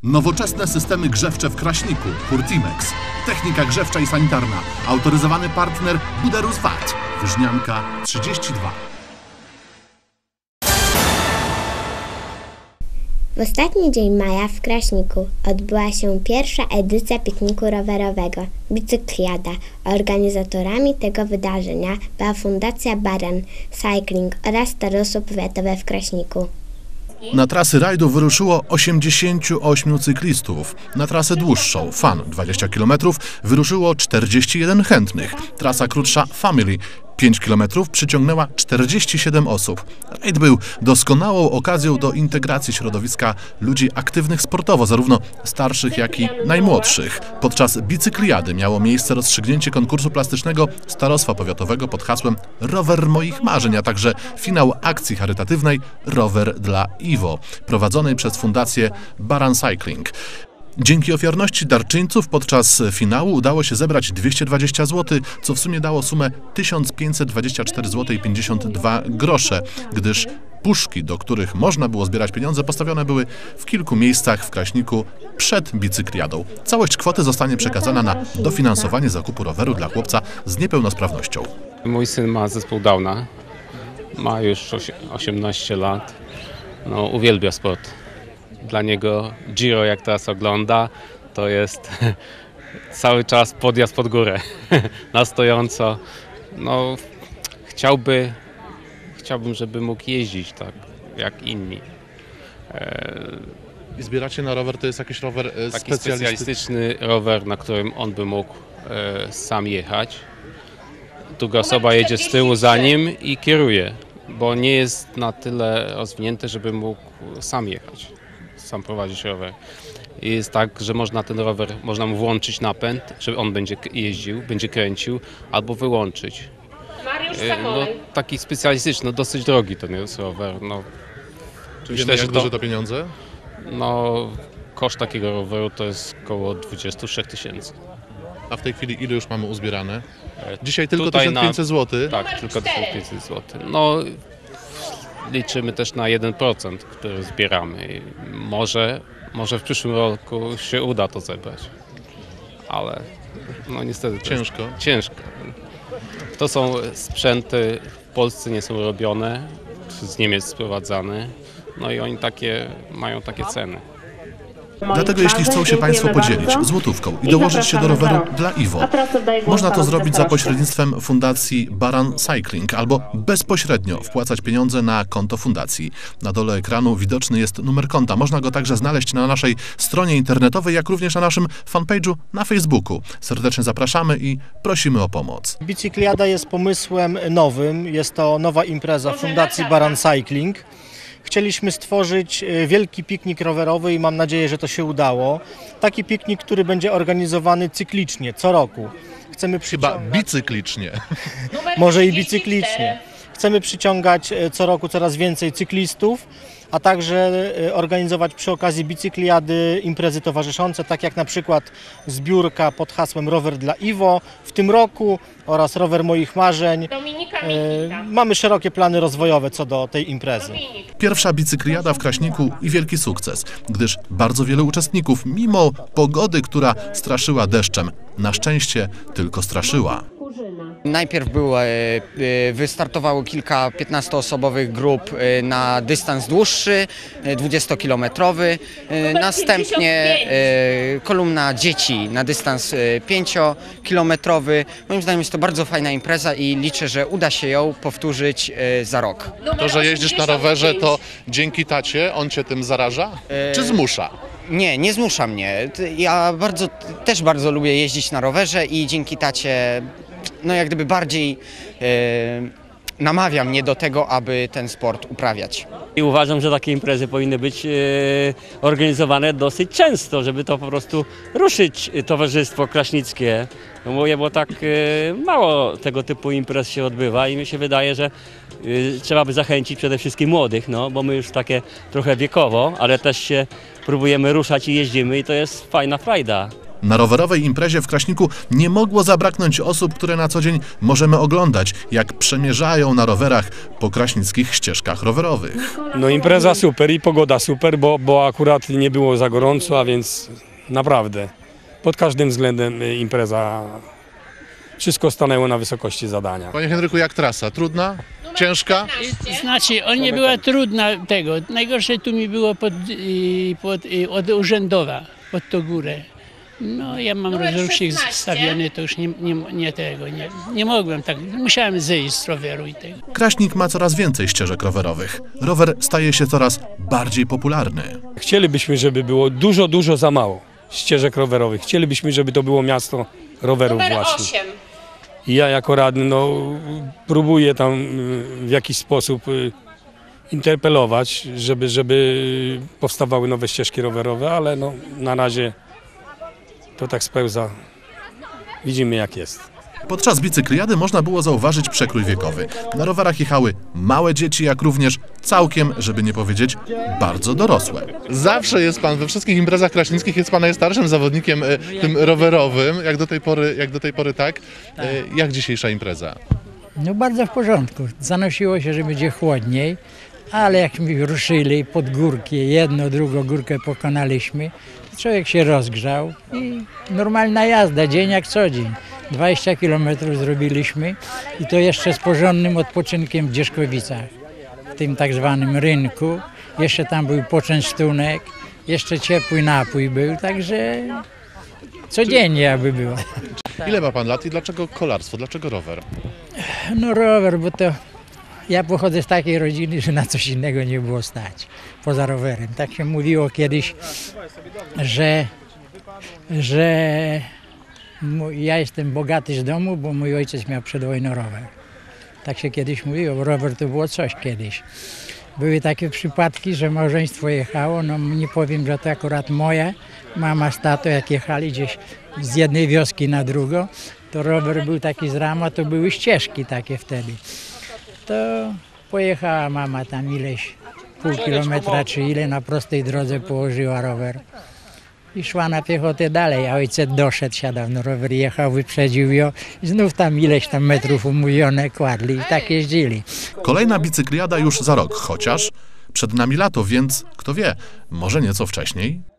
Nowoczesne systemy grzewcze w Kraśniku, Hurtimex. Technika grzewcza i sanitarna. Autoryzowany partner Buderus VAT. Wyżnianka 32. W ostatni dzień maja w Kraśniku odbyła się pierwsza edycja pikniku rowerowego Bicykliada. Organizatorami tego wydarzenia była Fundacja Baran Cycling oraz Starostwo Powiatowe w Kraśniku. Na trasy rajdu wyruszyło 88 cyklistów. Na trasę dłuższą, Fun 20 km, wyruszyło 41 chętnych. Trasa krótsza Family 5 km przyciągnęła 47 osób. Rajd był doskonałą okazją do integracji środowiska ludzi aktywnych sportowo, zarówno starszych, jak i najmłodszych. Podczas bicykliady miało miejsce rozstrzygnięcie konkursu plastycznego Starostwa Powiatowego pod hasłem Rower moich marzeń, a także finał akcji charytatywnej Rower dla Iwo, prowadzonej przez Fundację Baran Cycling. Dzięki ofiarności darczyńców podczas finału udało się zebrać 220 zł, co w sumie dało sumę 1524 zł i 52 grosze, gdyż puszki, do których można było zbierać pieniądze, postawione były w kilku miejscach w Kraśniku przed bicykliadą. Całość kwoty zostanie przekazana na dofinansowanie zakupu roweru dla chłopca z niepełnosprawnością. Mój syn ma zespół Downa, ma już 18 lat, uwielbia sport. Dla niego Giro, jak teraz ogląda, to jest cały czas podjazd pod górę, na stojąco. Chciałbym, żeby mógł jeździć tak jak inni. I zbieracie na rower, to jest jakiś rower taki specjalistyczny rower, na którym on by mógł sam jechać. Druga osoba jedzie z tyłu za nim i kieruje, bo nie jest na tyle rozwinięty, żeby mógł sam jechać. Sam prowadzić rower. I jest tak, że można mu włączyć napęd, że on będzie jeździł, będzie kręcił, albo wyłączyć. Taki specjalistyczny, dosyć drogi to jest rower. Myślę, że duże to pieniądze? Koszt takiego roweru to jest około 23 000. A w tej chwili ile już mamy uzbierane? Dzisiaj tylko 1500 zł? Tak, tylko 1500 zł. Liczymy też na 1%, który zbieramy. Może w przyszłym roku się uda to zebrać, ale niestety ciężko. To są sprzęty w Polsce nie są robione, z Niemiec sprowadzane, i oni mają takie ceny. Dlatego jeśli chcą się Państwo podzielić złotówką i dołożyć się do roweru dla Iwo, można to zrobić za pośrednictwem Fundacji Baran Cycling albo bezpośrednio wpłacać pieniądze na konto fundacji. Na dole ekranu widoczny jest numer konta. Można go także znaleźć na naszej stronie internetowej, jak również na naszym fanpage'u na Facebooku. Serdecznie zapraszamy i prosimy o pomoc. Bicykliada jest pomysłem nowym. Jest to nowa impreza Fundacji Baran Cycling. Chcieliśmy stworzyć wielki piknik rowerowy i mam nadzieję, że to się udało. Taki piknik, który będzie organizowany cyklicznie, co roku. Chcemy Chyba bicyklicznie. Może i bicyklicznie. Chcemy przyciągać co roku coraz więcej cyklistów, a także organizować przy okazji bicykliady imprezy towarzyszące, tak jak na przykład zbiórka pod hasłem Rower dla Iwo w tym roku oraz Rower moich marzeń. Mamy szerokie plany rozwojowe co do tej imprezy. Pierwsza bicykliada w Kraśniku i wielki sukces, gdyż bardzo wielu uczestników, mimo pogody, która straszyła deszczem, na szczęście tylko straszyła. Najpierw wystartowało kilka 15-osobowych grup na dystans dłuższy, 20-kilometrowy. Następnie kolumna dzieci na dystans 5-kilometrowy. Moim zdaniem jest to bardzo fajna impreza i liczę, że uda się ją powtórzyć za rok. To, że jeździsz na rowerze, to dzięki tacie, on cię tym zaraża? Czy zmusza? Nie zmusza mnie. Ja też bardzo lubię jeździć na rowerze i dzięki tacie jak gdyby bardziej namawia mnie do tego, aby ten sport uprawiać. I uważam, że takie imprezy powinny być organizowane dosyć często, żeby to po prostu ruszyć towarzystwo kraśnickie. Bo tak mało tego typu imprez się odbywa i mi się wydaje, że trzeba by zachęcić przede wszystkim młodych, bo my już takie trochę wiekowo, ale też się próbujemy ruszać i jeździmy i to jest fajna frajda. Na rowerowej imprezie w Kraśniku nie mogło zabraknąć osób, które na co dzień możemy oglądać, jak przemierzają na rowerach po kraśnickich ścieżkach rowerowych. No impreza super i pogoda super, bo akurat nie było za gorąco, a więc naprawdę pod każdym względem impreza, wszystko stanęło na wysokości zadania. Panie Henryku, jak trasa? Trudna? Ciężka? Znaczy, nie była trudna tego. Najgorsze tu mi było od urzędowa, pod tą górę. No ja mam rozrusznik stawiony, to już nie mogłem tak, musiałem zejść z roweru i tego. Kraśnik ma coraz więcej ścieżek rowerowych. Rower staje się coraz bardziej popularny. Chcielibyśmy, żeby było dużo za mało ścieżek rowerowych. Chcielibyśmy, żeby to było miasto rowerów właśnie. I ja jako radny próbuję tam w jakiś sposób interpelować, żeby powstawały nowe ścieżki rowerowe, ale na razie to tak spełza. Widzimy jak jest. Podczas bicykliady można było zauważyć przekrój wiekowy. Na rowerach jechały małe dzieci, jak również całkiem, żeby nie powiedzieć, bardzo dorosłe. Zawsze jest pan, we wszystkich imprezach kraśnickich jest pan najstarszym zawodnikiem tym rowerowym, jak do tej pory tak. Jak dzisiejsza impreza? No bardzo w porządku. Zanosiło się, że będzie chłodniej, ale jakśmy ruszyli pod górki, drugą górkę pokonaliśmy, człowiek się rozgrzał i normalna jazda, dzień jak co dzień. 20 km zrobiliśmy i to jeszcze z porządnym odpoczynkiem w Dzierzkowicach, w tym tak zwanym rynku. Jeszcze tam był poczęstunek, jeszcze ciepły napój był, także codziennie jakby było. Ile ma pan lat i dlaczego kolarstwo, dlaczego rower? No rower, bo to ja pochodzę z takiej rodziny, że na coś innego nie było stać poza rowerem. Tak się mówiło kiedyś, że ja jestem bogaty z domu, bo mój ojciec miał przed wojną rower. Tak się kiedyś mówiło, bo rower to było coś kiedyś. Były takie przypadki, że małżeństwo jechało, nie powiem, że to akurat moja mama z tatą, jak jechali gdzieś z jednej wioski na drugą, to rower był taki z rama, to były ścieżki takie wtedy. To pojechała mama tam ileś pół kilometra czy ile na prostej drodze położyła rower i szła na piechotę dalej, a ojciec doszedł, siadał na rower, jechał, wyprzedził ją i znów tam ileś tam metrów umówione kładli i tak jeździli. Kolejna bicykliada już za rok, chociaż przed nami lato, więc kto wie, może nieco wcześniej?